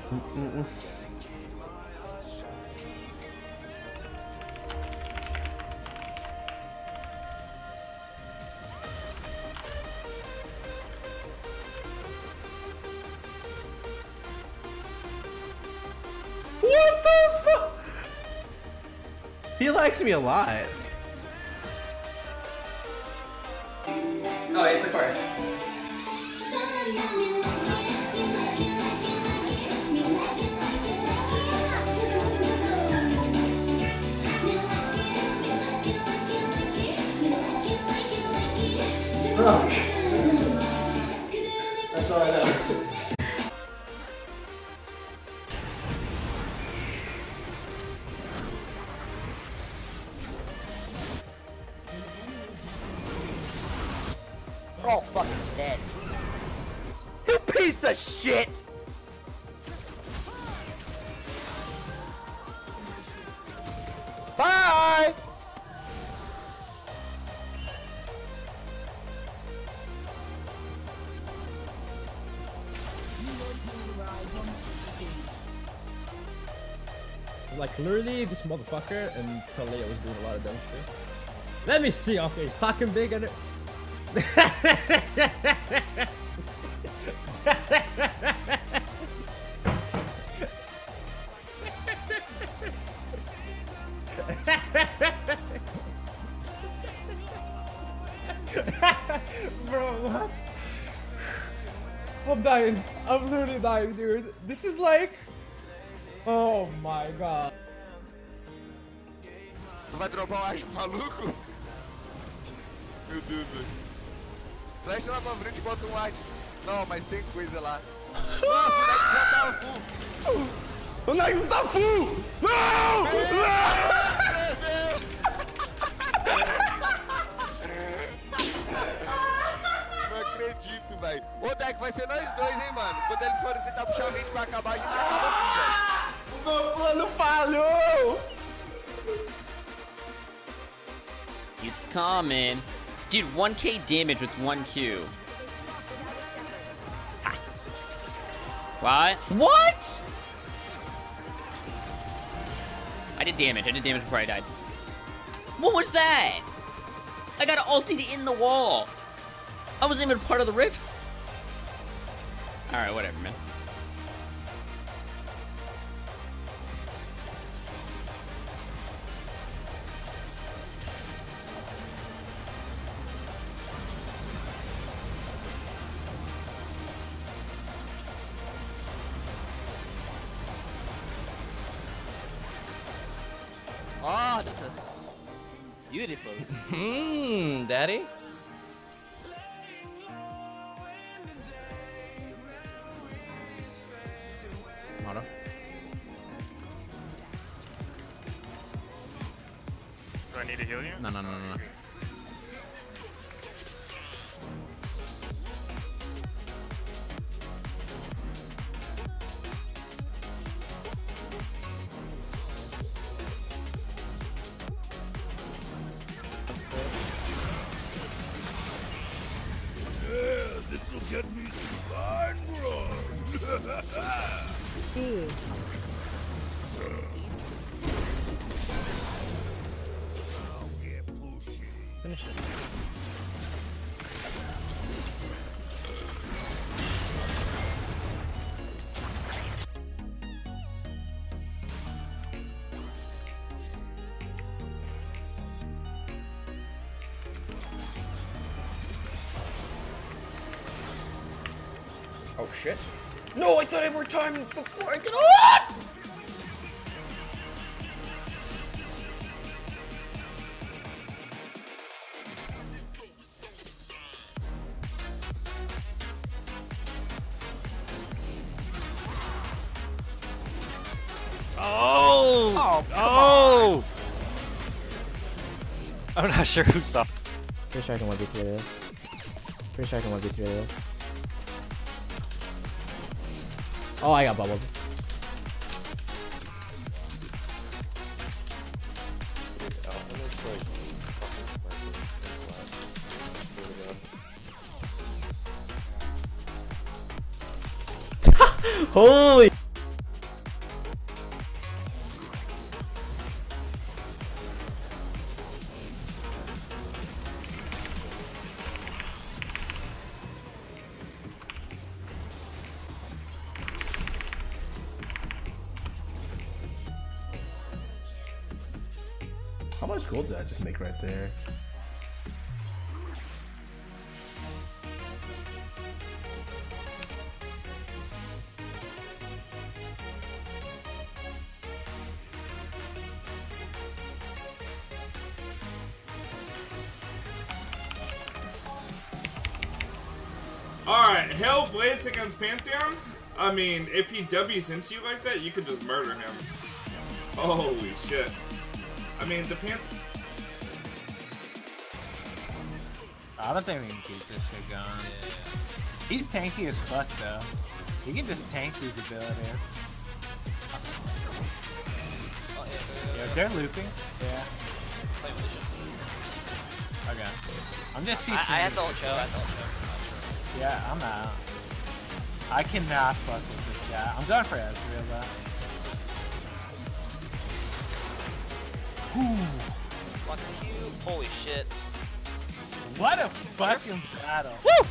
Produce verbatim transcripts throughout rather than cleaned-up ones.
Mm-mm. What the fuck? He likes me a lot. Oh, it's the chorus. Oh. That's all I know. We're all fucking dead. You piece of shit! Bye! Like literally this motherfucker and Talia was doing a lot of dumb shit. Let me see. Okay, he's talking big and it. Bro, what? I'm dying. I'm literally dying, dude. This is like... Oh my god. Tu vai dropar o Ash maluco? Meu Deus, velho. Flecha lá pra frente e bota um Ash. Não, mas tem coisa lá. Nossa, o Nexus já tava full. O Nexus tá full! Não! Não acredito, velho. Ô, Deck, vai ser nós dois, hein, mano. Quando eles forem tentar puxar a gente pra acabar, a gente acaba tudo, velho. Meu plano falhou! He's coming. Dude, one K damage with one Q. Ah. What? What? I did damage. I did damage before I died. What was that? I got ulted in the wall. I wasn't even part of the rift. Alright, whatever, man. Oh, that's a beautiful. Mmm, daddy. Mono. Do I need to heal you? No, no, no, no, no. This'll get me some fine run. Finish it. Oh shit. No, I thought I were timed before I get on! Oh! Oh, Oh! I'm not sure who saw. Pretty sure I can one v three this. Pretty sure I can one v three this. Oh, I got bubbled. Holy! gold did I just make right there? Alright, Hell Blades against Pantheon? I mean, if he W's into you like that, you could just murder him. Holy shit. I mean, the Pantheon... I don't think we can keep this shit going. He's tanky as fuck though. He can just tank these abilities. Yeah, they're looping. Yeah. Okay. I'm just I, I have to ult Cho, I have to ult Cho. Yeah, I'm out. I cannot fuck with this guy. I'm going for Ezreal though. Whew. Fucking cute. Holy shit. What a fucking battle. Woo!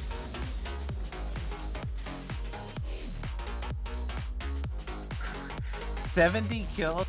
seventy kills.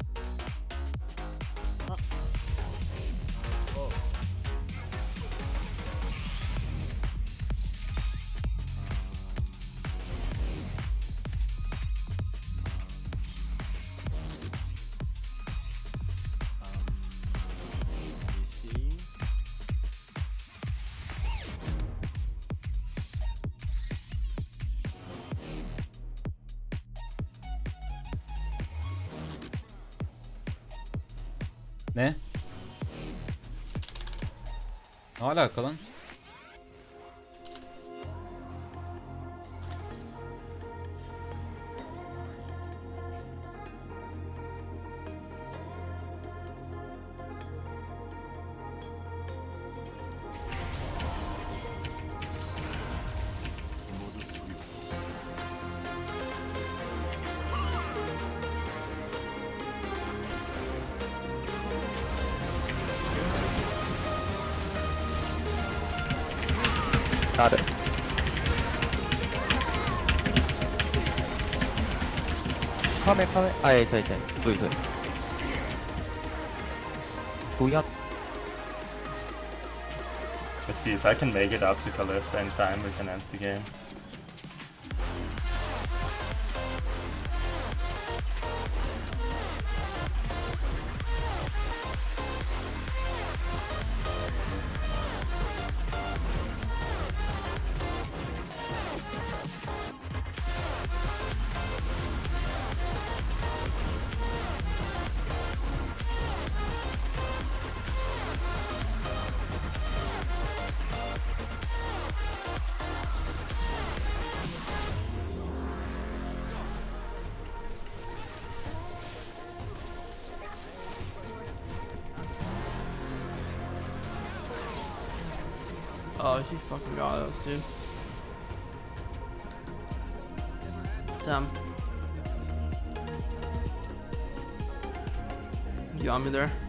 Ne? Ne alaka lan? Got it. Come come Ah, いたいた。どいどい。どうやっ Let's see if I can make it up to Kalista in time, we can end the game. Oh, she fucking got us, dude. Damn. You got me there.